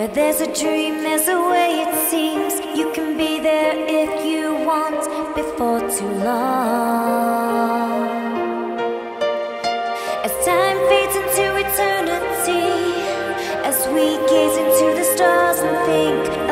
Where there's a dream, there's a way it seems. You can be there if you want, before too long. As time fades into eternity, as we gaze into the stars and think